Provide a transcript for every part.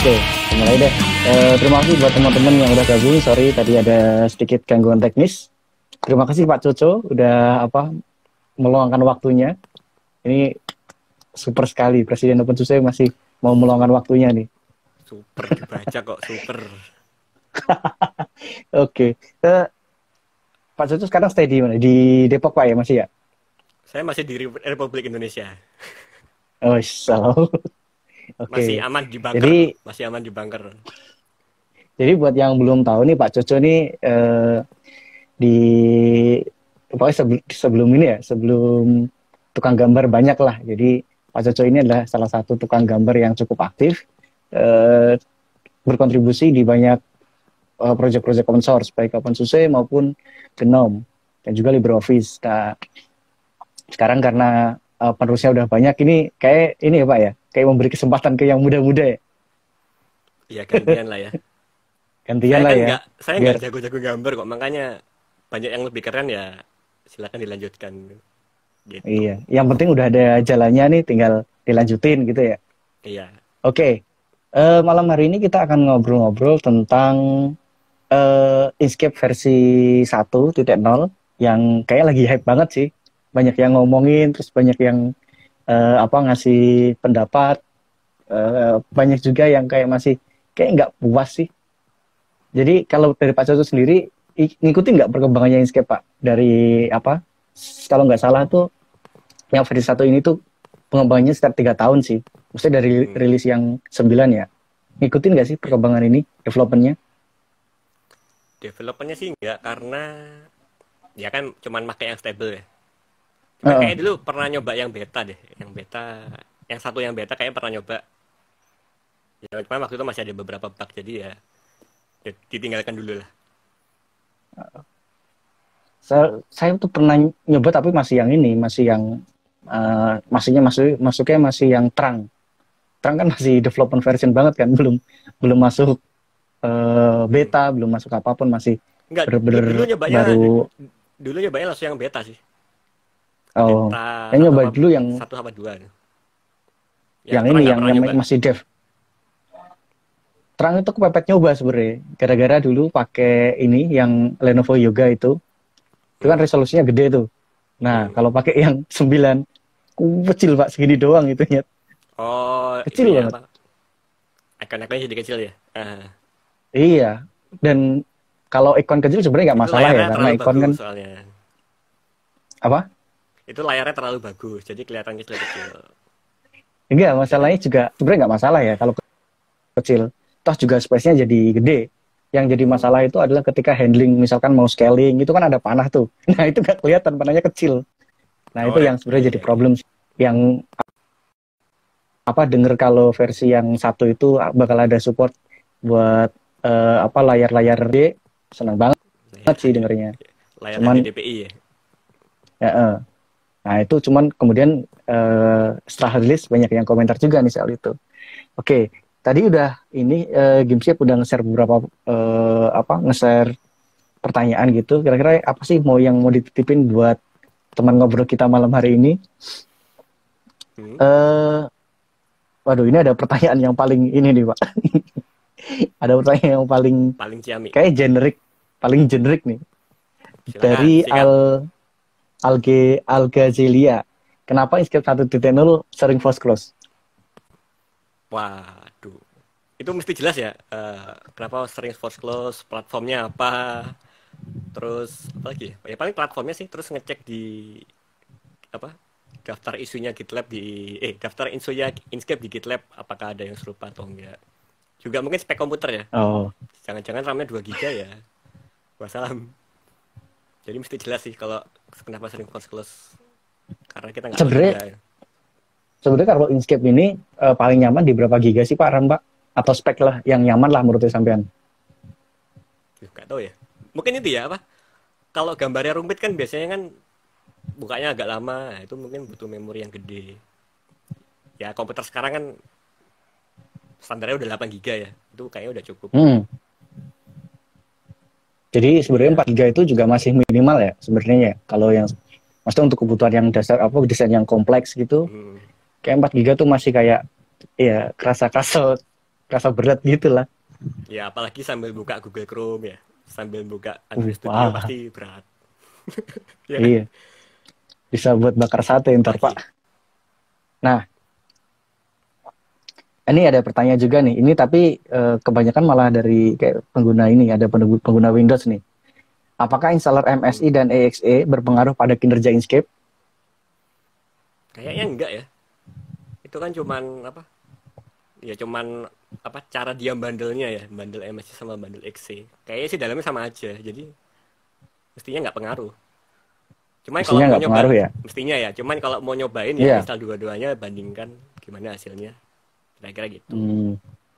Oke, mulai deh. Terima kasih buat teman-teman yang udah gabung. Sorry tadi ada sedikit gangguan teknis. Terima kasih Pak Coco udah meluangkan waktunya. Ini super sekali, Presiden Open Susai masih mau meluangkan waktunya nih. Super dibaca kok, super. Oke, Pak Coco sekarang stay di mana? Di Depok Pak ya masih ya? Saya masih di Republik Indonesia. Oh, salah. Masih Oke. aman di bunker, Jadi masih aman di bunker. jadi buat yang belum tahu nih Pak Coco nih di pokoknya sebelum ini ya, sebelum tukang gambar banyak lah. Jadi Pak Coco ini adalah salah satu tukang gambar yang cukup aktif, eh, berkontribusi di banyak proyek-proyek open source, baik OpenSUSE maupun GNOME dan juga LibreOffice. Nah, sekarang karena penerusnya udah banyak, ini kayak ini ya Pak ya, kayak memberi kesempatan ke yang muda-muda ya, Iya gantian lah ya. gantian lah ya, Saya biar nggak jago-jago gambar kok, makanya banyak yang lebih keren ya. Silakan dilanjutkan gitu. iya, yang penting udah ada jalannya nih, tinggal dilanjutin gitu ya. Iya. Oke, malam hari ini kita akan ngobrol-ngobrol tentang Inkscape versi 1.0 yang kayak lagi hype banget sih. Banyak yang ngomongin, terus banyak yang ngasih pendapat, banyak juga yang kayak masih kayak nggak puas sih. Jadi kalau dari Pak Coco sendiri ngikutin nggak perkembangannya Inkscape Pak? Dari kalau nggak salah tuh yang versi 1 ini tuh pengembangannya sekitar 3 tahun sih. Maksudnya dari Hmm. rilis yang 9 ya. Ngikutin nggak sih perkembangan ini, developmentnya? Developernya sih nggak, karena ya kan cuman pakai yang stable ya. Cuman Heeh. kayak dulu pernah nyoba yang beta deh, yang satu yang beta kayak pernah nyoba. Ya cuman waktu itu masih ada beberapa bug, jadi ya ditinggalkan dulu lah. Saya tuh pernah nyoba tapi masih yang ini, masih yang masuknya masih yang terang. Terang kan masih development version banget kan, belum belum masuk Hmm. beta, belum masuk apapun, masih Enggak, dulu bener-bener nyobanya baru. dulu nyobanya langsung yang beta sih. Oh, Beta saya satu nyoba sama dulu yang satu sama dua. Yang yang terang ini nggak yang pernah nyoba. masih dev. Terang itu kepepet nyoba sebenarnya. Gara-gara dulu pakai ini yang Lenovo Yoga itu kan Hmm. resolusinya gede tuh. Nah, Hmm. kalau pakai yang 9 kecil Pak, segini doang itunya. Oh, Kecil itunya banget. apa? Icon-iconnya jadi kecil ya. Ah, Iya. Dan kalau ikon kecil sebenarnya nggak itu masalah ya, layarnya karena terlalu ikon kan bagus soalnya. apa? Itu layarnya terlalu bagus, jadi kelihatan kecil-kecil. Enggak, Jadi masalahnya juga sebenarnya nggak masalah ya kalau kecil. Toh juga space-nya jadi gede. Yang jadi hmm, masalah itu adalah ketika handling, misalkan mau scaling, itu kan ada panah tuh. Nah, itu nggak kelihatan, panahnya kecil. Nah, oh itu yang iya sebenarnya jadi iya iya. problem sih. Yang denger kalau versi yang 1 itu bakal ada support buat layar-layar D, senang banget sih Layar dengernya. layar Cuman HDDPI ya. ya, nah itu cuman kemudian setelah rilis banyak yang komentar juga nih soal itu. Oke, tadi udah ini Gimsiap udah nge-share beberapa nge-share pertanyaan gitu. Kira-kira apa sih mau dititipin buat teman ngobrol kita malam hari ini? Hmm, Eh, waduh, ini ada pertanyaan yang paling ini nih Pak. Ada pertanyaan yang paling paling ciamik. kayak generik, paling generik nih Silakan, dari sikat. Algazelia. Kenapa Inkscape 1.0 sering force close? Waduh. Itu mesti jelas ya. Kenapa sering force close, platformnya apa, terus apa lagi ya? Ya paling platformnya sih, terus ngecek di apa? Daftar isunya GitLab daftar isunya Inkscape di GitLab apakah ada yang serupa atau enggak. Juga mungkin spek komputer ya. Oh, Jangan-jangan RAM-nya 2 GB ya. Wassalam. Jadi mesti jelas sih kalau kenapa sering force close. Karena kita nggak tahu juga. sebenarnya sebenarnya kalau Inkscape ini paling nyaman di berapa giga sih Pak RAM Pak? Atau spek lah yang nyaman lah menurut sampean? Nggak tahu ya. Mungkin itu ya apa? Kalau gambarnya rumit kan biasanya kan bukanya agak lama. Itu mungkin butuh memori yang gede. Ya komputer sekarang kan standarnya udah 8 GB ya. Itu kayaknya udah cukup. Hmm. Jadi Jadi sebenarnya ya 4 giga itu juga masih minimal ya sebenarnya ya. Kalau yang maksudnya untuk kebutuhan yang dasar desain yang kompleks gitu, hmm, kayak 4 giga tuh masih kayak ya kerasa kasut. rasa berat gitu lah. Ya apalagi sambil buka Google Chrome ya, sambil buka Android Studio Wah, pasti berat. Ya kan? iya, bisa buat bakar sate ntar Pak. Apalagi Nah, ini ada pertanyaan juga nih. Ini tapi kebanyakan malah dari kayak pengguna ini, ada pengguna Windows nih. Apakah installer MSI hmm, dan EXE berpengaruh pada kinerja Inkscape? kayaknya enggak ya. Itu kan cuman apa? Ya cuman apa cara dia bandelnya ya, bandel MSC sama bandel XC. Kayaknya sih dalamnya sama aja. Jadi mestinya nggak pengaruh. Cuman kalau Mestinya mau nggak nyoba, pengaruh ya? mestinya ya. Cuman kalau mau nyobain ya Iya. install dua-duanya, bandingkan gimana hasilnya. Kira-kira gitu. Hmm.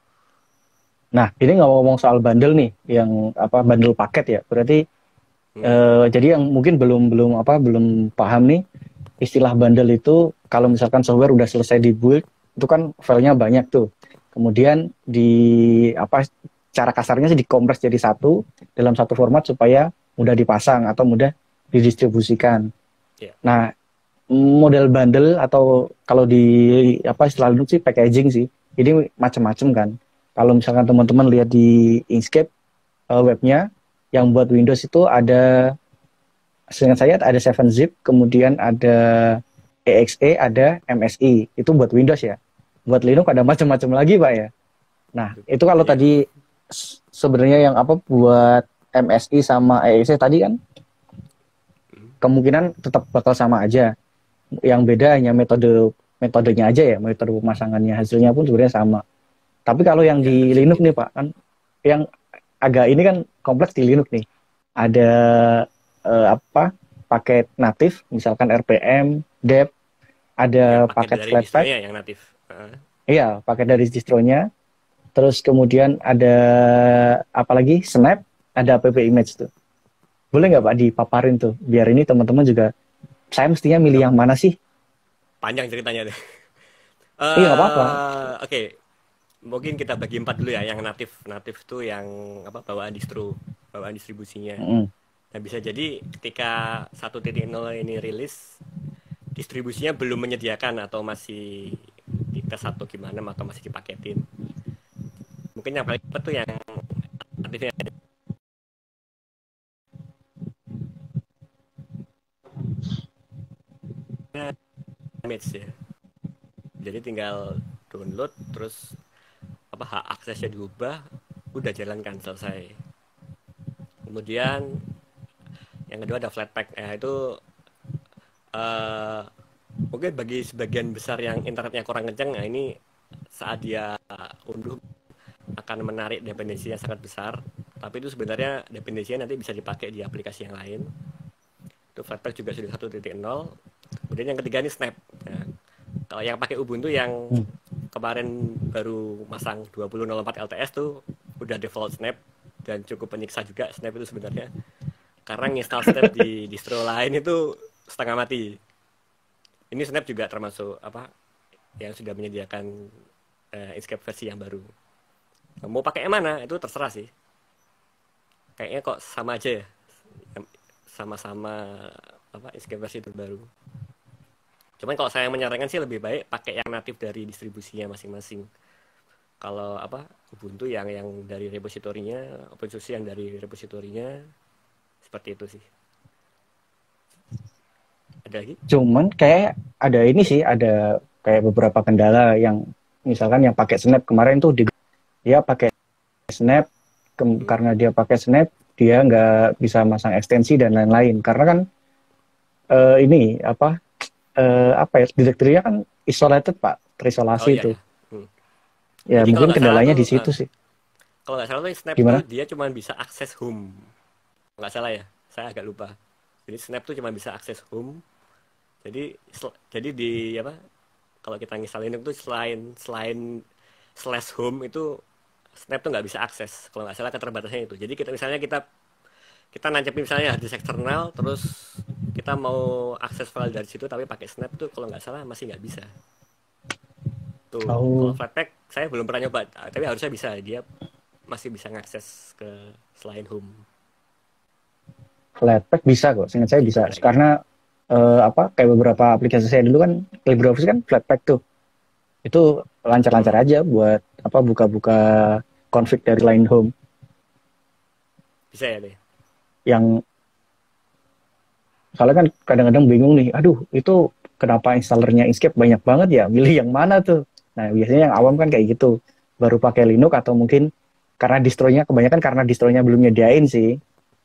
Nah, ini ngomong-ngomong soal bundle nih, yang apa bundle paket ya. Berarti Hmm. jadi yang mungkin belum belum apa belum paham nih istilah bundle itu kalau misalkan software udah selesai dibuild itu kan filenya banyak tuh. Kemudian di apa cara kasarnya sih dikompres jadi satu dalam satu format supaya mudah dipasang atau mudah didistribusikan. Ya. Nah, model bundle atau kalau di apa istilah Linux sih packaging sih. Ini macam-macam kan. Kalau misalkan teman-teman lihat di Inkscape webnya yang buat Windows itu ada seingat saya ada 7-zip, kemudian ada EXE, ada MSI. Itu buat Windows ya. Buat Linux ada macam-macam lagi, Pak ya. Nah, itu kalau Iya. tadi sebenarnya yang apa buat MSI sama EXE tadi kan Hmm. kemungkinan tetap bakal sama aja. Yang beda hanya metodenya aja ya, metode pemasangannya hasilnya pun sebenarnya sama. Tapi kalau yang Ya di harusnya Linux nih begitu. Pak, kan yang agak ini kan kompleks di Linux nih. Ada apa paket natif, misalkan RPM, dep, Ya ada pakai paket dari Flatpak, distronya yang natif. Heeh. iya paket dari distronya. Terus kemudian ada apa lagi Snap, ada app image tuh. Boleh nggak Pak dipaparin tuh, biar ini teman-teman juga, saya mestinya milih Udah yang mana sih? panjang ceritanya deh. Iya nggak apa-apa. Oke, mungkin kita bagi empat dulu ya. Yang natif, natif tuh yang apa bawaan distro, bawaan distribusinya. Mm-mm. Nah bisa jadi ketika 1.0 ini rilis, distribusinya belum menyediakan atau masih dites atau gimana atau masih dipaketin. Mungkin yang paling cepat tuh yang natifnya image ya. Jadi tinggal download terus apa hak aksesnya diubah, udah jalankan selesai. Kemudian yang kedua ada Flatpak. Itu eh, mungkin bagi sebagian besar yang internetnya kurang kenceng, nah ini saat dia unduh akan menarik dependensi yang sangat besar. Tapi itu sebenarnya dependensinya nanti bisa dipakai di aplikasi yang lain. Itu Flatpak juga sudah 1.0. Kemudian yang ketiga ini Snap. Nah, kalau yang pakai Ubuntu yang Hmm. kemarin baru masang 20.04 LTS tuh udah default Snap dan cukup penyiksa juga Snap itu sebenarnya. Karena install Snap di distro lain itu setengah mati. Ini Snap juga termasuk apa yang sudah menyediakan Inkscape versi yang baru. Mau pakai yang mana itu terserah sih. Kayaknya kok sama aja ya. Sama-sama apa Inkscape versi terbaru. Cuman kalau saya menyarankan sih lebih baik pakai yang natif dari distribusinya masing-masing. Kalau apa Ubuntu yang dari repositorinya, OpenSUSE yang dari repositorinya, seperti itu sih. Ada lagi? Cuman kayak ada ini sih, ada kayak beberapa kendala yang misalkan yang pakai Snap kemarin tuh dia pakai Snap Hmm. karena dia pakai Snap dia nggak bisa masang ekstensi dan lain-lain karena kan ini apa ya direkturnya kan isolated Pak, Oh terisolasi iya itu. ya. Hmm. Ya Jadi kalau mungkin nggak salah kendalanya tuh, di situ sih. kalau nggak salah tuh Snap tuh Gimana? dia cuma bisa akses home. Nggak salah ya, saya agak lupa. Jadi Snap tuh cuma bisa akses home. Jadi di apa? Kalau kita nginstalin itu selain selain slash home itu Snap tuh nggak bisa akses. Kalau nggak salah keterbatasannya itu. Jadi kita misalnya kita kita nancepin misalnya harddisk eksternal, terus kita mau akses file dari situ tapi pakai Snap tuh kalau nggak salah masih nggak bisa. Tuh, kalau Oh, Flatpak saya belum pernah nyoba, tapi harusnya bisa. Dia masih bisa ngakses ke selain home. Flatpak bisa kok, seingat saya Gitu bisa. kira-kira. Karena apa kayak beberapa aplikasi saya dulu kan LibreOffice kan Flatpak tuh. Itu lancar-lancar aja buat apa buka-buka config dari line home Bisa ya deh. yang soalnya kan kadang-kadang bingung nih, aduh itu kenapa installernya Inkscape banyak banget ya, milih yang mana tuh. Nah biasanya yang awam kan kayak gitu, baru pakai Linux atau mungkin karena distronya, kebanyakan karena distronya belum nyediain sih.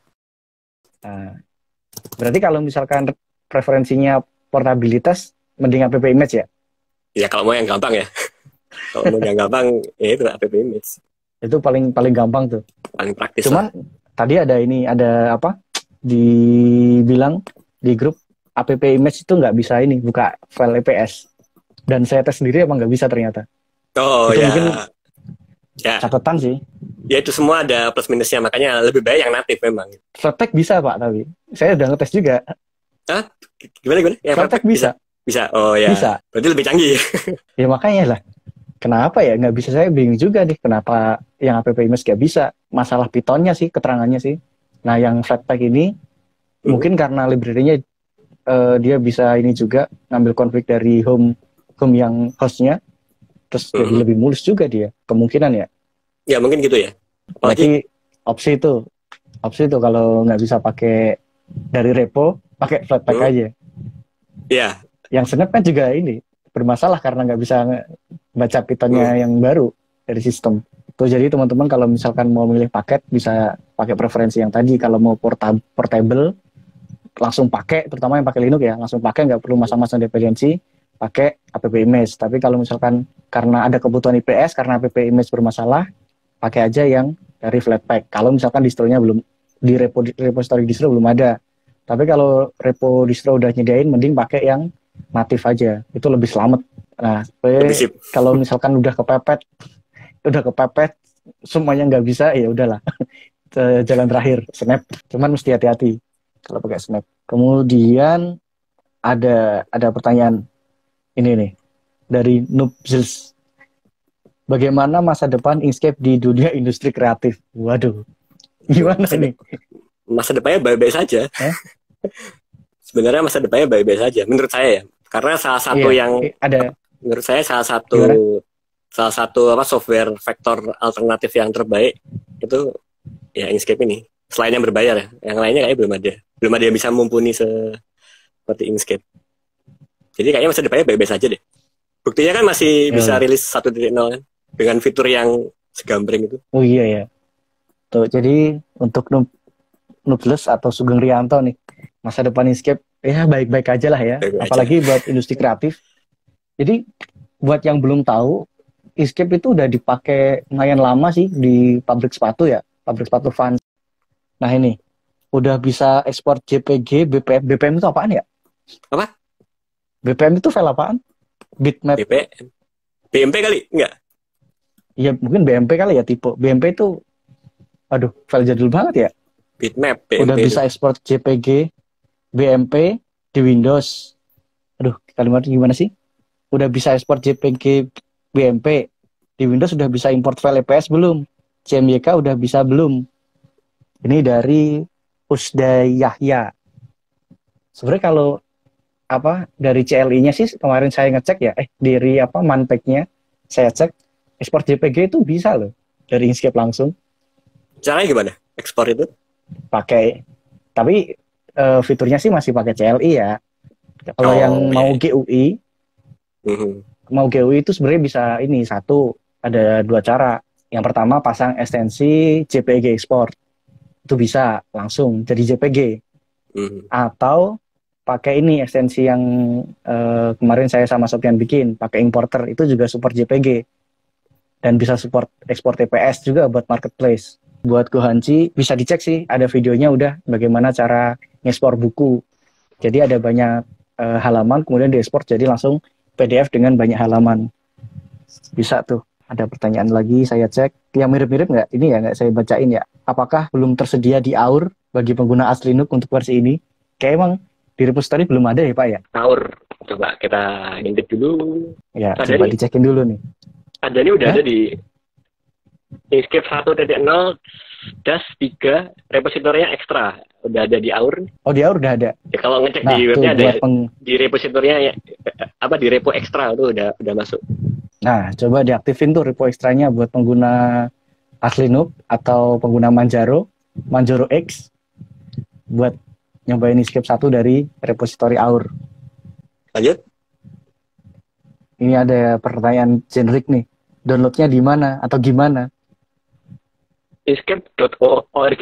Nah, berarti kalau misalkan preferensinya portabilitas, mending app image ya. Ya kalau mau yang gampang ya. Kalau mau yang gampang, ya itu app image. Itu paling paling gampang tuh. Paling praktis lah. Cuman tadi ada ini, ada apa, dibilang di grup app image itu nggak bisa ini buka file EPS, dan saya tes sendiri emang nggak bisa ternyata. Oh Itu ya, mungkin ya, catatan sih. ya itu semua ada plus minusnya, makanya lebih baik yang natif memang. Flatpak bisa pak, tapi saya udah ngetes juga. Ah, gimana gimana? Yang Flatpak perfect bisa, bisa, bisa. Oh ya, bisa. berarti lebih canggih. Ya makanya lah. Kenapa ya nggak bisa, saya bingung juga nih kenapa yang app image nggak bisa. Masalah Pythonnya sih, keterangannya sih. Nah yang Flatpak ini mungkin karena library-nya dia bisa ini juga ngambil konflik dari home home yang hostnya, terus jadi lebih mulus juga dia, kemungkinan ya. Ya mungkin gitu ya. Berarti Apalagi, opsi itu kalau nggak bisa pakai dari repo, pakai Flatpak aja. ya, Yang Snap kan juga ini bermasalah karena nggak bisa baca Pythonnya yang baru dari sistem. Tuh jadi teman-teman kalau misalkan mau milih paket bisa pakai preferensi yang tadi. Kalau mau portable langsung pakai, terutama yang pakai Linux ya, langsung pakai, nggak perlu masang-masang dependensi, pakai app image. Tapi kalau misalkan karena ada kebutuhan IPS, karena app image bermasalah, pakai aja yang dari Flatpak. Kalau misalkan distronya belum, di repository distro belum ada. Tapi kalau repo distro udah nyediain, mending pakai yang natif aja. Itu lebih selamat. Nah, lebih sip. kalau misalkan udah kepepet, semuanya nggak bisa, ya udahlah. Jalan terakhir, Snap. Cuman mesti hati-hati kalau pakai Snap. Kemudian ada pertanyaan ini nih dari Noobzils. Bagaimana masa depan Inkscape di dunia industri kreatif? Waduh, gimana nih? Masa depannya baik-baik saja. Sebenarnya masa depannya baik-baik saja, menurut saya ya. Karena salah satu Iya, yang, ada menurut saya gimana? salah satu apa software vektor alternatif yang terbaik itu ya Inkscape ini. Selain yang berbayar ya, yang lainnya kayaknya belum ada yang bisa mumpuni seperti Inkscape. Jadi kayaknya masa depannya baik-baik saja deh. Buktinya kan masih bisa Ya. rilis 1.0 kan, dengan fitur yang segambreng itu. Oh iya ya. Tuh, jadi untuk Nubles atau Sugeng Rianto nih, masa depan Inkscape ya baik-baik aja lah ya. Baik-baik aja. Apalagi buat industri kreatif. Jadi buat yang belum tahu, Inkscape itu udah dipakai lumayan lama sih di pabrik sepatu ya, pabrik sepatu Vans. Nah ini udah bisa ekspor JPG, BPM. BPM itu apaan ya? Apa? BPM itu file apaan? Bitmap. BPM? BMP kali? Enggak. Ya mungkin BMP kali ya, tipe. BMP itu, aduh, file jadul banget ya. Bitmap, Udah BMP itu. bisa ekspor JPG, BMP di Windows. Aduh, kalimatnya gimana sih? Udah bisa ekspor JPG, BMP di Windows, udah bisa import file EPS belum? CMYK udah bisa belum? Ini dari Usday Yahya. Sebenarnya kalau apa dari CLI-nya sih kemarin saya ngecek ya, dari apa manpack-nya saya cek, ekspor JPG itu bisa loh dari Inkscape langsung Caranya gimana? Ekspor itu? pakai, tapi fiturnya sih masih pakai CLI ya. Kalau yang Oh, mau ya. GUI, itu sebenarnya bisa ini satu, ada dua cara. Yang pertama pasang ekstensi JPG export, itu bisa langsung jadi JPG. Atau pakai ini ekstensi yang kemarin saya sama Sofian bikin, pakai importer, itu juga support JPG dan bisa support ekspor TPS juga buat marketplace. Buat Gohanci bisa dicek sih, ada videonya udah bagaimana cara ngekspor buku. Jadi ada banyak halaman kemudian diekspor jadi langsung PDF dengan banyak halaman. Bisa tuh. Ada pertanyaan lagi saya cek yang mirip-mirip nggak? Ini ya nggak saya bacain ya. Apakah belum tersedia di AUR bagi pengguna Asli Linux untuk versi ini? Kayak emang di repository belum ada ya Pak ya? Taur. Coba kita intip dulu. Ya, Ada coba nih. dicekin dulu nih. Ada nih, udah ada di Inkscape 1.0 -3 repositorinya ekstra. Udah ada di AUR. Oh di AUR udah ada. Ya, kalau ngecek Nah di tuh webnya ada buat di repositorinya ya, apa di repo ekstra itu udah masuk. Nah, coba diaktifin tuh repo ekstranya buat pengguna Asli Noob atau pengguna Manjaro X buat nyobain Escape 1 dari repository Aur. Lanjut. Ini ada pertanyaan generik nih. Downloadnya di mana atau gimana? Escape.org.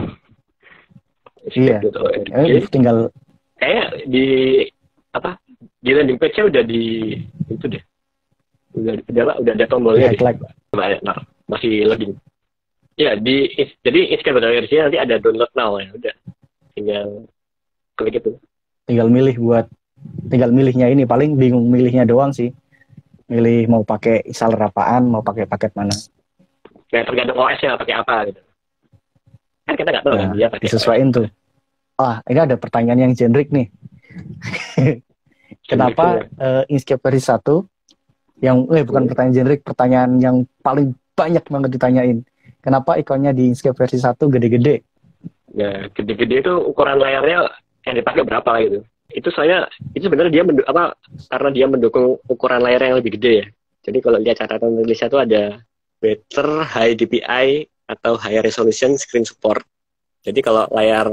Iya. Escape.org. Tinggal Kayak di apa? Di landing page-nya udah di itu deh. Udah ada tombolnya deh. like. Nah, masih login. Ya, jadi Escape.org nanti ada download now ya. Udah. Tinggal klik itu. tinggal milihnya ini, paling bingung milihnya doang sih. Milih mau pakai installer apaan, mau pakai paket mana. Ya, tergantung OS-nya pakai apa gitu. Kan kita nggak tahu kan dia pakai disesuaiin tuh. Ini ada pertanyaan yang generik nih. Kenapa Inkscape versi 1 yang bukan pertanyaan generik, pertanyaan yang paling banyak banget ditanyain. Kenapa ikonnya di Inkscape versi 1 gede-gede? Ya, gede-gede itu ukuran layarnya yang dipakai berapa gitu. Itu sebenarnya dia karena dia mendukung ukuran layar yang lebih gede ya. Jadi kalau lihat catatan tulisnya itu ada better high DPI atau high resolution screen support. Jadi kalau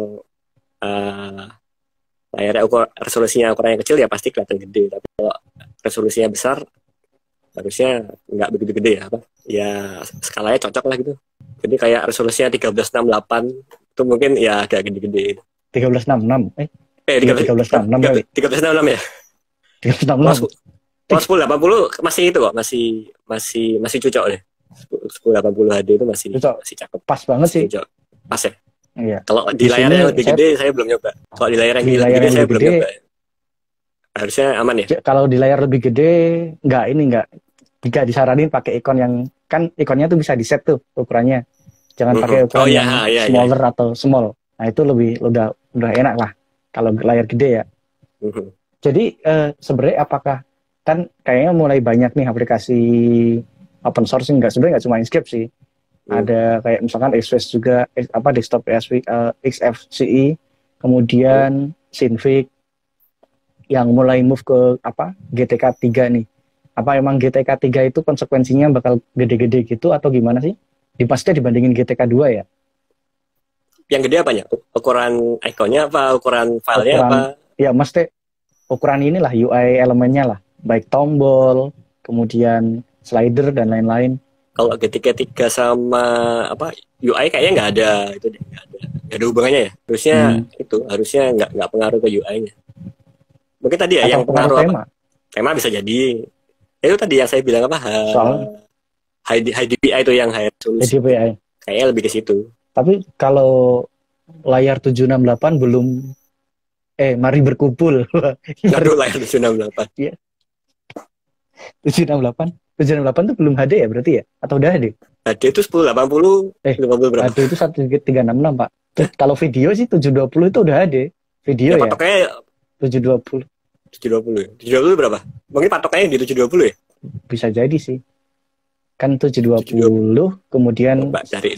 layarnya resolusinya ukurannya kecil ya pasti kelihatan gede. Tapi kalau resolusinya besar harusnya nggak begitu gede ya. Ya skalanya cocok lah gitu. Jadi kayak resolusinya 1368 itu mungkin ya agak gede-gede. 1366 1366 ya. 1366. Kalau 1080 masih itu kok, masih cocok deh. 1080 HD itu masih cakep. Pas banget sih. Cocok. Pas ya. Iya. Kalau di layar yang lebih gede saya belum nyoba. Kalau di layar yang lebih gede saya belum nyoba. Harusnya aman ya. Kalau di layar lebih gede nggak disaranin pakai ikon yang kan ikonnya tuh bisa di set tuh ukurannya. Jangan pakai ukuran yang smaller atau small. Nah, itu udah enak lah kalau layar gede ya. Jadi sebenarnya apakah kan kayaknya mulai banyak nih aplikasi open source sebenarnya nggak cuma Inkscape sih. Ada kayak misalkan XFCE juga desktop XFCE, kemudian Synfig yang mulai move ke GTK 3 nih. Apa emang GTK 3 itu konsekuensinya bakal gede-gede gitu atau gimana sih? Pasti dibandingin GTK 2 ya? Yang gede apanya? Ukuran ikonnya apa? Ukuran filenya apa? Ya mesti ukuran inilah UI elemennya lah. Baik tombol, kemudian slider dan lain-lain. Kalau GTK 3 sama UI kayaknya nggak ada nggak ada hubungannya ya. Harusnya nggak pengaruh ke UI-nya. Mungkin tadi ya yang pengaruh tema. Tema bisa jadi. Itu tadi yang saya bilang high DPI itu yang high resolution. DPI. Kayaknya lebih ke situ. Tapi kalau layar 768 belum mari berkumpul. Aduh, layar 768. Iya. 768 tuh belum HD ya berarti ya? Atau udah HD? HD itu 1080, 50 berapa? HD itu 1366, Pak. Kalau video sih 720 itu udah HD. Video ya? Patoknya 720. 720 berapa? Mungkin patoknya di 720 ya? Bisa jadi sih. Kan 720 kemudian 1080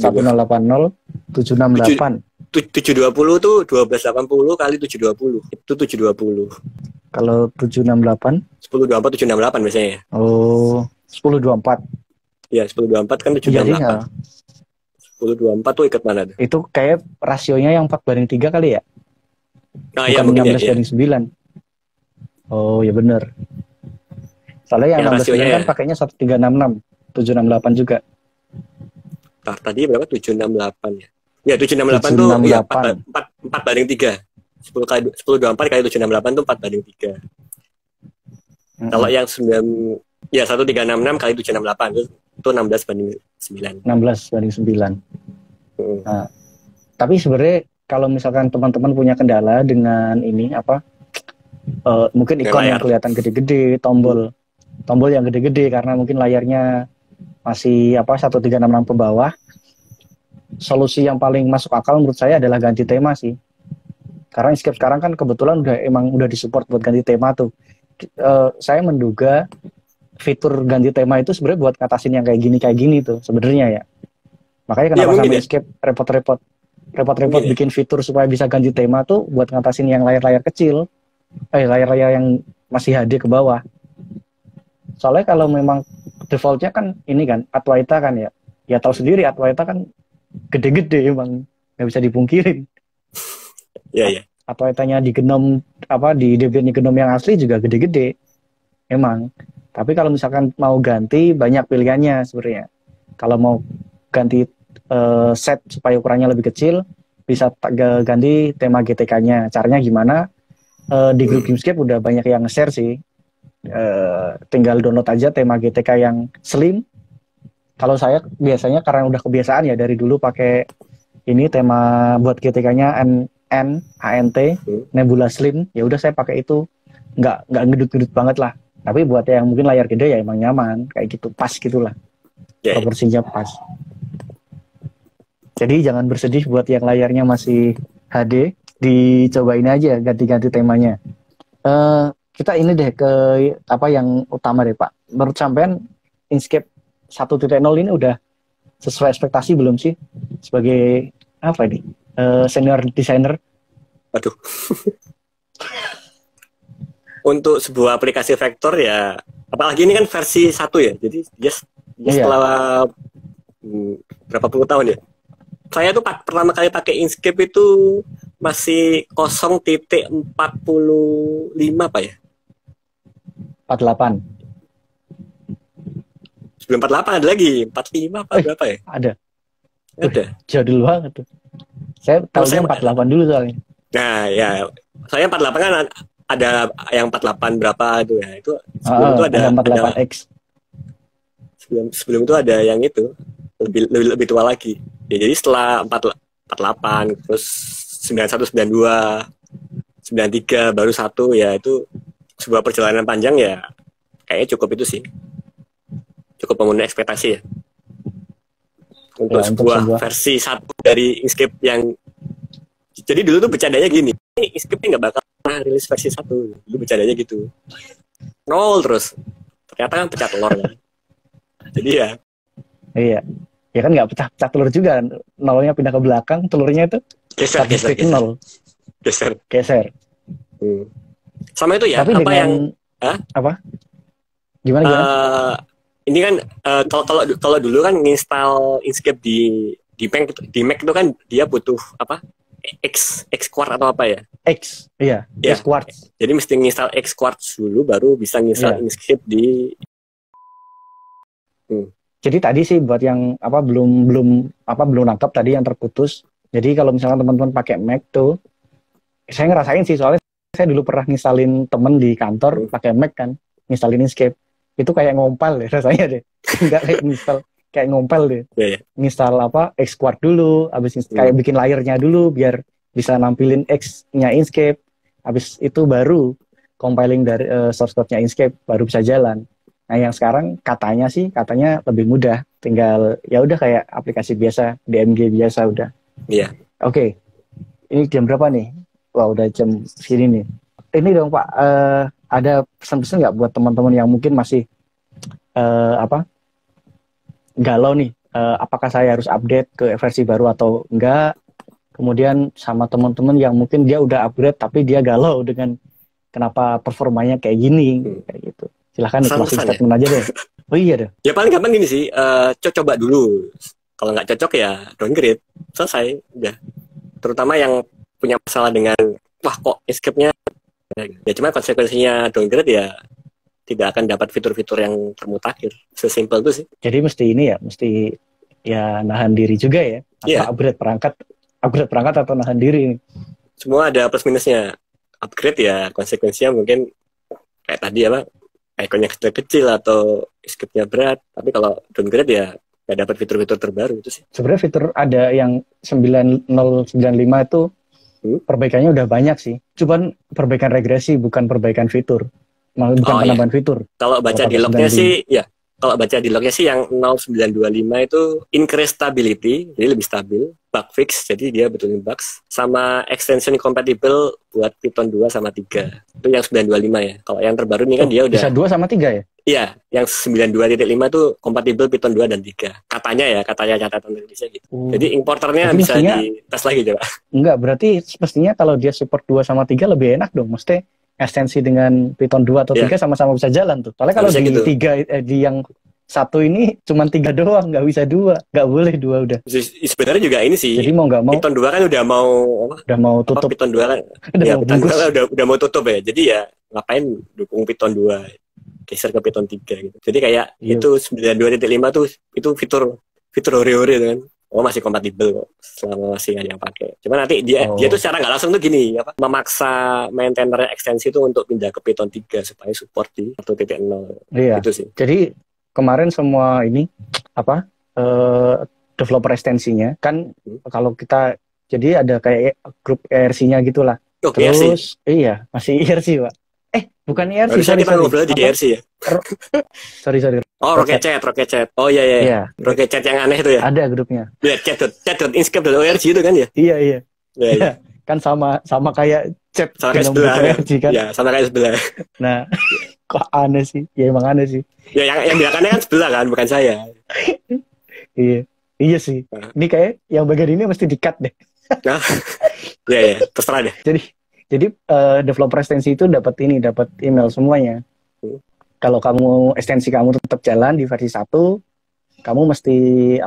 768. 720 tuh 1280 kali 720. Itu 720. Kalau 768? 1024 768 biasanya ya. Oh, 1024. Iya, 1024 kan 768. 1024 tuh ikut mana tuh? Itu kayak rasionya yang 4:3 kali ya? Nah, iya mungkin 16:9. Oh, ya benar. Soalnya yang 16:9 kan pakainya 1366, 768 juga. Tadi berapa? 768 ya. Ya 768 tuh ya 4:3. 1024 kali 768 tuh 4:3. Kalau yang 1366 kali 768 itu 16:9. 16:9. Nah, tapi sebenarnya kalau misalkan teman-teman punya kendala dengan ini mungkin ikon yang kelihatan gede-gede, tombol yang gede-gede karena mungkin layarnya masih 1366 ke bawah. Solusi yang paling masuk akal menurut saya adalah ganti tema sih. Karena Inkscape sekarang kan kebetulan udah disupport buat ganti tema tuh. Saya menduga fitur ganti tema itu sebenarnya buat ngatasin yang kayak gini tuh sebenarnya ya. Makanya kenapa sampai Inkscape repot-repot bikin fitur supaya bisa ganti tema tuh buat ngatasin yang layar-layar kecil. Layar-layar yang masih HD ke bawah. Soalnya kalau memang defaultnya kan ini kan Adwaita kan ya. Ya tahu sendiri Adwaita kan gede-gede emang, nggak bisa dipungkirin. Iya. Adwaitanya di Gnome di Debian Gnome yang asli juga gede-gede emang. Tapi kalau misalkan mau ganti banyak pilihannya sebenarnya. Kalau mau ganti set supaya ukurannya lebih kecil, bisa ganti tema GTK-nya. Caranya gimana? Di grup Gamescape udah banyak yang nge-share sih. Tinggal download aja tema GTK yang slim. Kalau saya biasanya karena udah kebiasaan ya dari dulu pakai ini tema buat GTK-nya NANT Nebula Slim, ya udah saya pakai itu, nggak ngedut-ngedut banget lah. Tapi buat yang mungkin layar gede ya emang nyaman kayak gitu, pas gitulah, proporsinya pas. Jadi jangan bersedih buat yang layarnya masih HD, dicobain aja ganti-ganti temanya. Kita ini deh ke yang utama deh Pak. Menurut sampean Inkscape 1.0 ini udah sesuai ekspektasi belum sih sebagai senior designer? Aduh. Untuk sebuah aplikasi vektor ya, apalagi ini kan versi 1 ya. Jadi dia setelah berapa puluh tahun ya. Saya tuh pertama kali pakai Inkscape itu masih 0.45 Pak ya. 48. Sebelum 48 ada lagi, 45 apa berapa ya? Ada. Jauh dulu banget tuh. Saya tahunya 48 dulu soalnya. Nah ya, saya 48 kan ada yang 48 berapa itu ya. Itu sebelum itu ada 48X. Sebelum itu ada yang itu lebih tua lagi. Ya, jadi setelah 48 terus 91, 92, 93 baru 1 ya, itu sebuah perjalanan panjang ya. Kayaknya cukup itu sih. Cukup memenuhi ekspektasi ya. Untuk sebuah versi 1 dari Inkscape yang, jadi dulu tuh bercandanya gini, ini Inkscape nggak bakal rilis versi 1. Dulu bercandanya gitu. 0 terus. Ternyata kan pecah telur kan. Jadi ya. Iya. Ya kan nggak pecah telur juga. Nolnya pindah ke belakang, telurnya itu geser. Sama itu ya. Tapi apa dengan, yang? Apa? Gimana? Ini kan kalau dulu kan install Inkscape di Mac itu kan dia butuh Xquartz atau apa ya? X, iya. Xquartz. Jadi mesti nginstal Xquartz dulu baru bisa nginstal Inkscape di. Jadi tadi sih buat yang belum nangkap tadi yang terputus. Jadi kalau misalnya teman-teman pakai Mac tuh, saya ngerasain sih soalnya saya dulu pernah nginstalin temen di kantor pakai Mac kan, nginstalin Inkscape. Itu kayak ngompal deh rasanya deh. Enggak kayak ngompal deh. Nginstal Xquartz dulu, habis kayak bikin layernya dulu biar bisa nampilin X-nya Inkscape. Habis itu baru compiling dari source code-nya Inkscape baru bisa jalan. Nah, yang sekarang katanya lebih mudah. Tinggal ya udah kayak aplikasi biasa, DMG biasa udah. Iya. Oke. Ini jam berapa nih? Wah, udah jam segini nih. Ini dong Pak, ada pesan-pesan nggak buat teman-teman yang mungkin masih galau nih, apakah saya harus update ke versi baru atau enggak? Kemudian sama teman-teman yang mungkin dia udah upgrade tapi dia galau dengan kenapa performanya kayak gini, kayak gitu. Silahkan nih closing statement aja deh. Oh iya deh. Ya paling gampang gini sih, coba dulu. Kalau nggak cocok ya downgrade, selesai, udah. Terutama yang punya masalah dengan wah kok Inkscape-nya ya, cuma konsekuensinya downgrade ya tidak akan dapat fitur-fitur yang termutakhir. Sesimpel itu sih. Jadi mesti nahan diri juga ya. Upgrade perangkat atau nahan diri. Semua ada plus minusnya. Upgrade ya konsekuensinya mungkin kayak tadi ikonnya kecil-kecil atau Inkscape-nya berat. Tapi kalau downgrade ya nggak dapat fitur-fitur terbaru itu sih. Sebenarnya fitur ada yang 9095 itu perbaikannya udah banyak sih. Cuman perbaikan regresi bukan perbaikan fitur. Bukan penambahan fitur. Kalau baca di lognya sih yang 0925 itu increase stability, jadi lebih stabil, bug fix, jadi dia betulin bugs, sama extension compatible buat Python 2 sama 3. Itu yang 925 ya. Kalau yang terbaru ini kan dia udah bisa 2 sama 3 ya? Iya, yang 92.5 itu kompatibel Python 2 dan 3. Katanya catatan Indonesia gitu. Jadi importernya berarti bisa dites lagi coba. Enggak, berarti mestinya kalau dia support 2 sama 3 lebih enak dong. Mesti ekstensi dengan Python 2 atau 3 sama-sama bisa jalan tuh. Soalnya kalau di gitu. 3 di yang satu ini cuma 3 doang, nggak bisa 2, nggak boleh 2 udah. Sebenarnya juga ini sih. Jadi mau nggak mau Python 2 kan udah mau udah mau apa tutup, Python 2 kan udah ya mau Python 2 bungkus. kan udah mau tutup ya. Jadi ya ngapain dukung Python 2 geser ke Python 3 gitu. Jadi kayak Iya. itu 92.5 tuh itu fitur hore-hore kan. Oh masih kompatibel kok selama masih ada yang pakai. Cuma nanti dia tuh secara nggak langsung tuh gini apa memaksa maintainer ekstensi itu untuk pindah ke Python 3 supaya support di 1.0. Iya. Itu sih. Jadi kemarin semua ini apa developer ekstensinya kan kalau kita jadi ada kayak grup ERC-nya gitulah. Oh, Terus ERC. iya masih ERC Pak. Bukan ERC, Harusnya kita ngobrol di Apa? ERC ya. Sorry. Oh, Rocket Chat. Oh iya. Iya. Rocket Chat yang aneh itu ya. Ada grupnya. Ya, chat.inkscape.org itu kan ya? Iya. Ya. Kan sama kayak chat Sama kayak dengan sebelah kan? ERC kan. Ya, sama kayak sebelah. Nah, kok aneh sih? Ya emang aneh sih. Ya, yang biakannya kan sebelah kan, bukan saya. Iya sih. Ini kayak yang bagian ini mesti di-cut deh. Nah, ya, terserah deh. Jadi developer ekstensi itu dapat email semuanya. Kalau kamu ekstensi kamu tetap jalan di versi 1, kamu mesti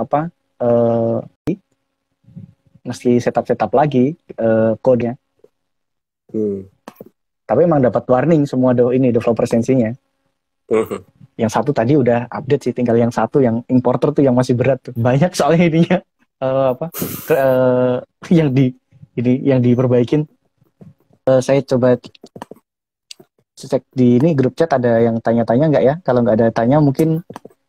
mesti setup lagi code-nya. Tapi emang dapat warning semua developer ekstensinya. Yang 1 tadi udah update sih, tinggal yang 1 yang importer tuh yang masih berat tuh. Banyak soalnya ininya yang diperbaikin. Saya coba cek di ini grup chat ada yang tanya-tanya nggak ya? Kalau nggak ada tanya mungkin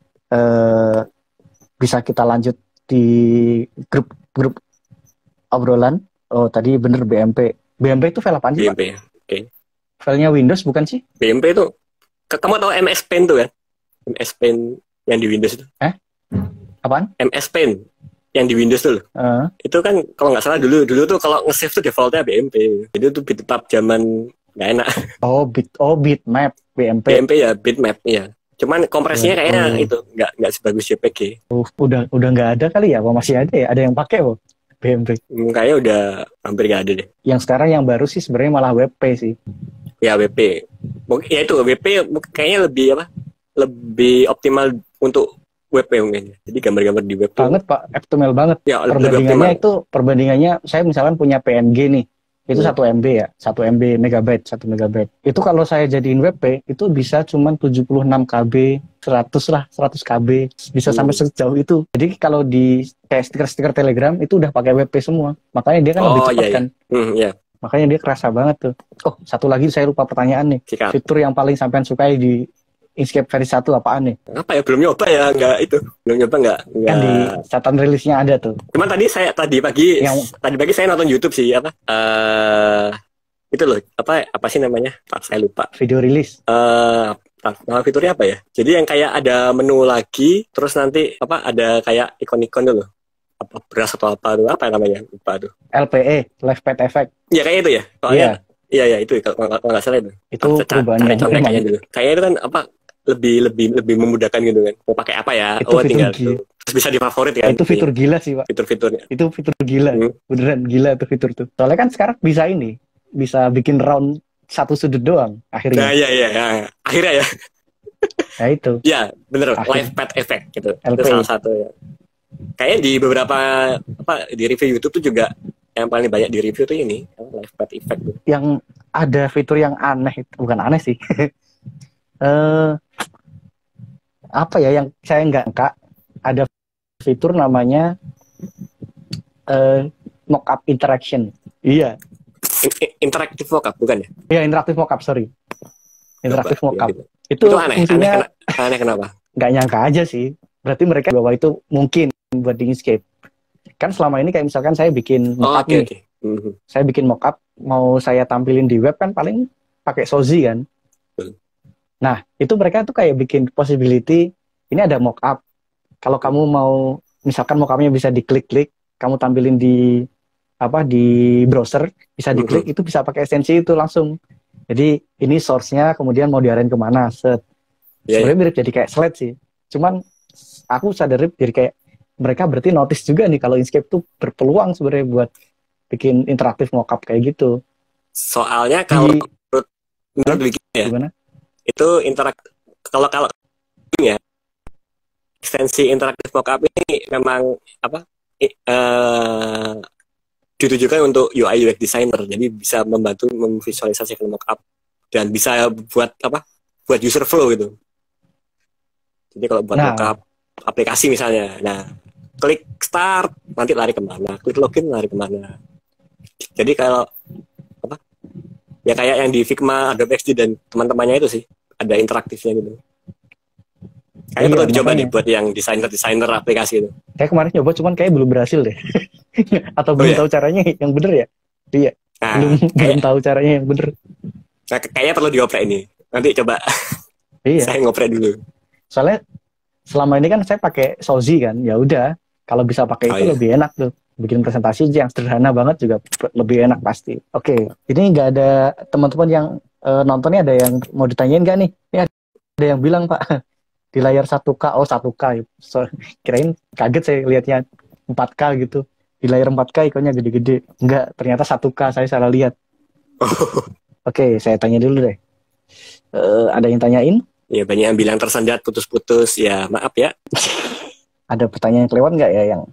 bisa kita lanjut di grup obrolan. Oh tadi bener BMP. BMP itu file apaan sih? BMP ya. Oke. Filenya Windows bukan sih? BMP itu kamu tahu MS Paint tuh kan? MS Paint yang di Windows itu. Apaan? MS Paint yang di Windows tuh. Itu kan kalau nggak salah dulu tuh kalau nge-save tuh defaultnya BMP. Jadi itu bitmap zaman nggak enak. Bitmap BMP. BMP ya bitmap ya. Cuman kompresinya kayaknya itu nggak sebagus JPG. Udah nggak ada kali ya? Apa masih ada ya? Ada yang pakai BMP? Kayaknya udah hampir nggak ada deh. Yang sekarang yang baru sih sebenarnya malah WP sih. Ya WP. Ya itu WP kayaknya lebih optimal untuk WP mungkin. Jadi gambar-gambar di WP. Banget Pak, optimal banget. Ya, perbandingannya saya misalkan punya PNG nih. Itu 1 MB ya, 1 MB megabyte, 1 megabyte. Itu kalau saya jadiin WP, itu bisa cuman 76 KB, 100 KB, bisa sampai sejauh itu. Jadi kalau di kayak stiker-stiker Telegram, itu udah pakai WP semua. Makanya dia kan lebih cepat kan. Iya. Makanya dia kerasa banget tuh. Oh, satu lagi saya lupa pertanyaan nih. Sikat. Fitur yang paling sampean sukai di Inkscape versi 1 apaan nih? Apa ya? Belum nyoba ya, belum nyoba nggak. Kan di catatan rilisnya ada tuh. Cuman tadi pagi saya nonton YouTube sih itu loh apa sih namanya? Saya lupa. Video rilis. Nama fiturnya apa ya? Jadi yang kayak ada menu lagi, terus nanti ada kayak ikon-ikon tuh loh. Apa beras atau apa tuh? Apa namanya? Lupa tuh. LPE, Live Path Effect. Ya kayak itu ya. Soalnya Iya itu kalau nggak salah itu. Itu perubahannya kayaknya dulu. Kayaknya itu kan lebih memudahkan gitu kan. Mau pakai apa ya? Itu tinggal tuh. Terus bisa difavorit kan. Itu fitur gila sih, Pak. Fitur-fiturnya. Itu fitur gila. Beneran gila tuh fitur tuh. Soalnya kan sekarang bisa bikin round satu sudut doang akhirnya. Nah, iya. Akhirnya ya. Nah, itu. Iya, bener. Live Path Effect gitu. LPE. Itu salah satu ya. Kayaknya di beberapa di review YouTube tuh juga yang paling banyak di review tuh ini Live Path Effect tuh. Yang ada fitur yang aneh, bukan aneh sih. Apa ya yang saya nggak angka, ada fitur namanya mockup interaction. Iya. Interaktif mockup bukan ya? Iya, interaktif mockup, sorry. Interaktif mockup. Gitu. Itu aneh. Aneh kenapa? Nggak nyangka aja sih. Berarti mereka bahwa itu mungkin buat di Inkscape. Kan selama ini kayak misalkan saya bikin mockup nih. Okay. Saya bikin mockup, mau saya tampilin di web kan paling pakai Sozi kan. Nah, itu mereka tuh kayak bikin possibility, ini ada mockup. Kalau kamu mau, misalkan mockupnya bisa diklik-klik, kamu tampilin di browser, bisa diklik, itu bisa pakai ekstensi itu langsung. Jadi ini source-nya, kemudian mau diarahin kemana, sebenarnya mirip jadi kayak slide sih. Cuman aku sadar jadi kayak mereka berarti notice juga nih kalau Inkscape tuh berpeluang sebenarnya buat bikin interaktif mockup kayak gitu. Soalnya kalau menurut begini ya, gimana? Itu kalau ya ekstensi interaktif mockup ini memang apa ditujukan untuk UI UX designer, jadi bisa membantu memvisualisasikan mockup dan bisa buat apa? Buat user flow gitu. Jadi kalau buat mockup aplikasi misalnya, nah klik start nanti lari kemana, klik login lari kemana. Jadi kalau apa? Ya kayak yang di Figma, Adobe XD dan teman-temannya itu sih, ada interaktifnya gitu. Kayaknya perlu dicoba nih buat yang desainer aplikasi itu. Kayak kemarin nyoba cuman kayak belum berhasil deh. Atau belum tahu caranya yang bener ya? Iya. Belum tahu caranya yang bener. Nah, kayaknya perlu dioprek ini. Nanti coba. Iya. Saya ngoprek dulu. Soalnya selama ini kan saya pakai Sozi kan. Ya udah, kalau bisa pakai itu lebih enak tuh. Bikin presentasi yang sederhana banget juga lebih enak pasti. Oke, ini nggak ada teman-teman yang nontonnya, ada yang mau ditanyain nggak nih? Ini ada yang bilang, Pak, di layar 1K, oh 1K, so, kirain kaget saya lihatnya 4K gitu, di layar 4K ikonnya gede-gede, enggak, ternyata 1K, saya salah lihat. Oke, saya tanya dulu deh, ada yang tanyain? Ya banyak yang bilang tersendat, putus-putus, ya maaf ya. Ada pertanyaan yang kelewat nggak ya yang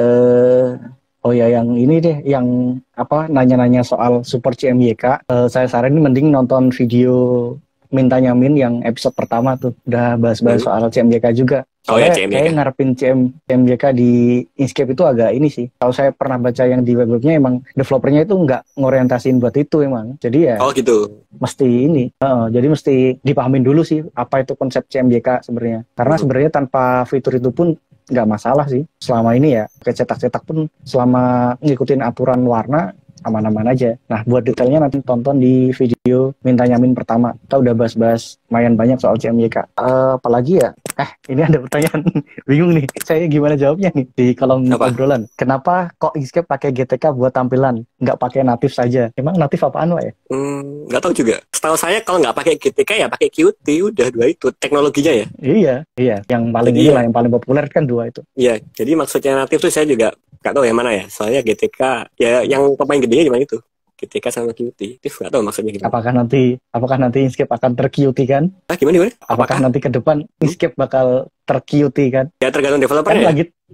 oh ya yang ini deh, yang apa, nanya-nanya soal support CMYK, saya saranin mending nonton video Mintanya Min yang episode pertama tuh, udah bahas-bahas soal CMYK juga. Soalnya kayak ngarepin CMYK di Inkscape itu agak ini sih. Kalau saya pernah baca yang di webnya emang developernya itu nggak ngorientasiin buat itu emang. Jadi ya gitu. Mesti ini. Jadi mesti dipahamin dulu sih apa itu konsep CMYK sebenarnya. Karena sebenarnya tanpa fitur itu pun nggak masalah sih. Selama ini ya kayak cetak-cetak pun selama ngikutin aturan warna aman-aman aja. Nah, buat detailnya nanti tonton di video Mintanya Min pertama. Kita udah bahas-bahas lumayan banyak soal CMYK. Apalagi ya? Ini ada pertanyaan bingung nih. Saya gimana jawabnya nih di kolom obrolan. Kenapa kok Inkscape pakai GTK buat tampilan? Nggak pakai natif saja? Emang natif apaan, Pak ya? Nggak tahu juga. Setahu saya kalau nggak pakai GTK ya pakai Qt. Udah dua itu teknologinya ya. Iya. Yang paling inilah, yang paling populer kan dua itu. Iya. Jadi maksudnya natif tuh saya juga nggak tahu yang mana ya. Soalnya GTK ya yang pemain gedenya gimana itu. GTK sama Qt. Nggak tahu maksudnya gimana. Apakah nanti Inkscape akan ter-Qt kan? Gimana? Apakah nanti ke depan Inkscape bakal ter-Qt kan? Ya tergantung developernya.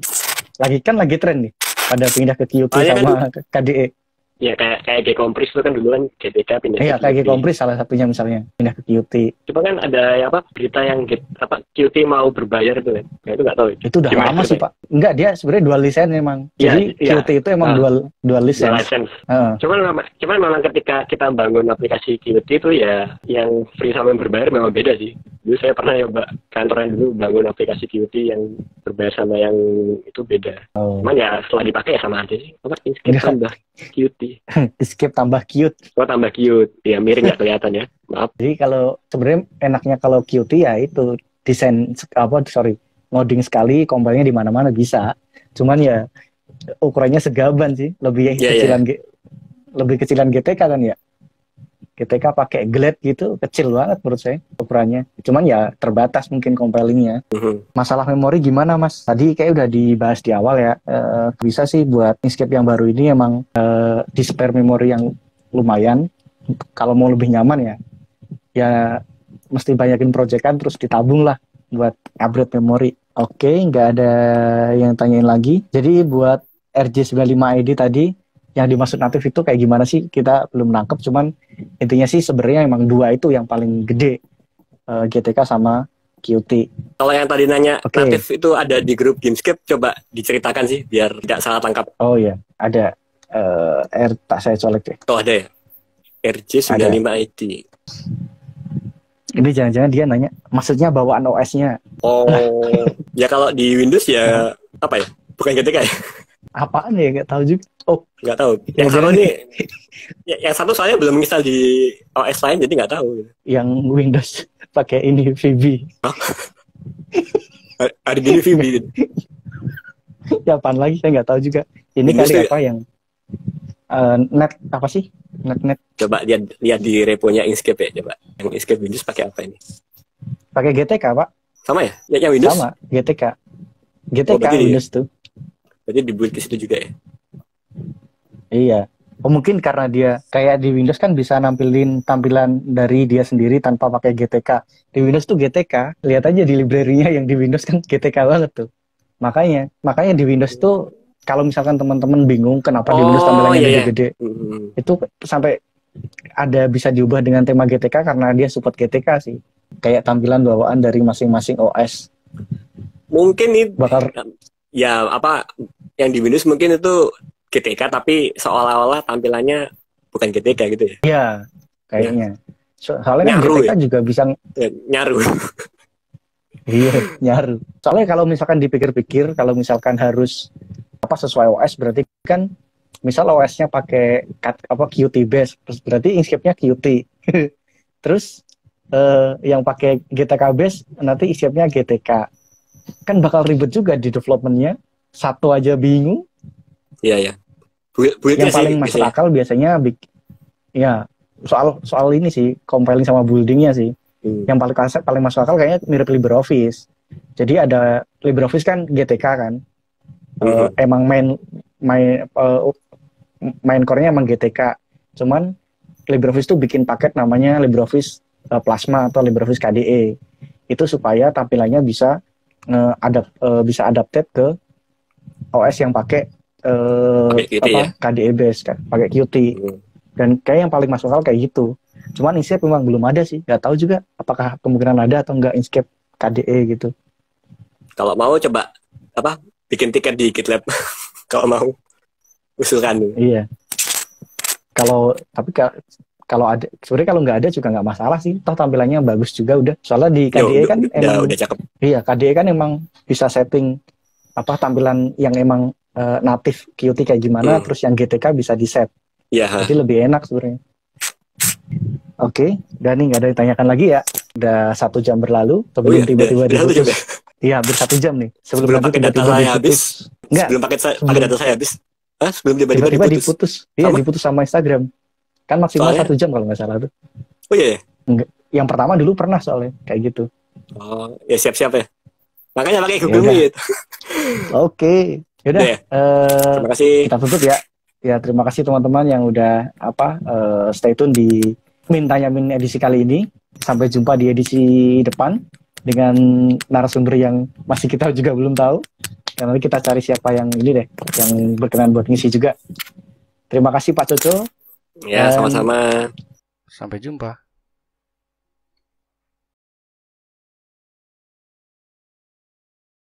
Kan lagi tren nih. Pada pindah ke Qt sama ke KDE. Ya kayak Gcompris itu kan dulu kan GTK pindah ke Qt. Kayak Gcompris salah satunya misalnya pindah ke Qt. Cuma kan ada berita yang Qt mau berbayar itu kan. Ya, itu nggak tahu. Itu udah lama sih, Pak. Enggak, dia sebenarnya dual license memang. Jadi Qt itu emang dual license. Cuman memang ketika kita bangun aplikasi Qt itu ya yang free sama yang berbayar memang beda sih. Dulu saya pernah kantoran dulu bangun aplikasi Qt yang berbayar sama yang itu beda. Cuman ya setelah dipakai ya sama aja sih. Inkscape tambah Qt. Inkscape tambah cute. Tambah cute. Ya miring nggak kelihatan ya. Maaf. Jadi kalau sebenarnya enaknya kalau Qt ya itu desain ngoding sekali, compile-nya di mana-mana bisa. Cuman ya ukurannya segaban sih, lebih kecilan GTK kan ya. GTK pakai Glade gitu, kecil banget menurut saya ukurannya. Cuman ya terbatas mungkin compilingnya. Masalah memori gimana, Mas? Tadi kayak udah dibahas di awal ya. Bisa sih buat Inkscape yang baru ini emang di spare memori yang lumayan. Kalau mau lebih nyaman ya mesti banyakin proyekan terus ditabung lah buat upgrade memori. Oke, nggak ada yang tanyain lagi. Jadi buat RJ95ID tadi yang dimaksud natif itu kayak gimana sih? Kita belum nangkep, cuman intinya sih sebenarnya emang dua itu yang paling gede, GTK sama Qt. Kalau yang tadi nanya natif itu ada di grup Gamescape, coba diceritakan sih biar tidak salah tangkap. Oh iya, ada. Tak saya colek deh. Oh ada ya? RJ95ID. Ini jangan-jangan dia nanya, maksudnya bawaan OS-nya. Oh, ya kalau di Windows ya apa ya? Bukan GTK ya? Apaan ya? Nggak tahu juga. Oh, nggak tahu. Yang satu ini, yang satu soalnya belum install di OS lain, jadi nggak tahu. Yang Windows pakai ini VB. Ada gini VB. Ya apaan lagi? Saya nggak tahu juga. Ini Windows kali apa yang net apa sih? Net. Coba lihat di reponya Inkscape ya, coba. Yang Inkscape Windows pakai apa ini? Pakai GTK, Pak. Sama ya? Yang Windows? Sama, GTK. GTK Windows tuh. Berarti dibuat ke situ juga ya? Iya. Oh mungkin karena dia kayak di Windows kan bisa nampilin tampilan dari dia sendiri tanpa pakai GTK. Di Windows tuh GTK, lihat aja di library-nya yang di Windows kan GTK banget tuh. Makanya di Windows tuh kalau misalkan teman-teman bingung kenapa di Windows Oh tampilannya iya ya. gede-gede, itu sampai ada bisa diubah dengan tema GTK karena dia support GTK sih. Kayak tampilan bawaan dari masing-masing OS. Mungkin nih Bakal ya apa yang di Windows mungkin itu GTK tapi seolah-olah tampilannya bukan GTK gitu ya. ya kayaknya. Soalnya kan Nyaru GTK ya. juga bisa Nyaru. iya, nyaru. Soalnya kalau misalkan dipikir-pikir, kalau misalkan harus apa sesuai OS berarti kan misal OS-nya pakai Qt base, terus berarti Inkscape-nya Qt. Terus yang pakai GTK base nanti Inkscape-nya GTK. Kan bakal ribet juga di development-nya. Satu aja bingung. Iya ya. Build-nya Yang sih paling masuk biasanya. akal biasanya ya soal ini sih compiling sama buildingnya sih. Yang paling masuk akal kayaknya mirip LibreOffice. Jadi ada LibreOffice kan GTK kan. Emang main core-nya emang GTK. Cuman LibreOffice tuh bikin paket namanya LibreOffice Plasma atau LibreOffice KDE. Itu supaya tampilannya bisa bisa adapted ke OS yang pakai Qt ya. KDE base kan, pakai Qt. Dan kayak yang paling masuk akal kayak gitu. Cuman Inkscape memang belum ada sih. Gak tahu juga apakah kemungkinan ada atau enggak Inkscape KDE gitu. Kalau mau coba apa bikin tiket di GitLab kalau mau usulkan. Iya. Kalau ada sebenarnya kalau nggak ada juga nggak masalah sih. Toh tampilannya bagus juga udah. Soalnya di KDE kan emang udah cakep. iya, KDE kan emang bisa setting apa tampilan yang emang natif Qt kayak gimana, terus yang GTK bisa di set. Iya. Jadi lebih enak sebenarnya. Oke, udah nih nggak ada ditanyakan lagi ya. Udah 1 jam berlalu sebelum tiba-tiba diputus. Iya, hampir 1 jam nih. Sebelum nanti pakai data tiba-tiba saya diputus. habis. Enggak. Sebelum pakai data saya habis. Sebelum Tiba-tiba diputus. Iya, diputus sama Instagram. Kan maksimal 1 jam kalau nggak salah tuh. Oh iya ya? Enggak. Yang pertama dulu pernah soalnya kayak gitu. Oh, ya siap-siap ya. Makanya pakai Google Meet. Oke. Yaudah. Ya. Terima kasih. Kita tutup ya. Ya, terima kasih teman-teman yang udah stay tune di Mintanya Min edisi kali ini. Sampai jumpa di edisi depan dengan narasumber yang masih kita juga belum tahu. Dan nanti kita cari siapa yang ini deh, yang berkenan buat ngisi juga. Terima kasih Pak Coco. Ya, sama-sama. Sampai jumpa.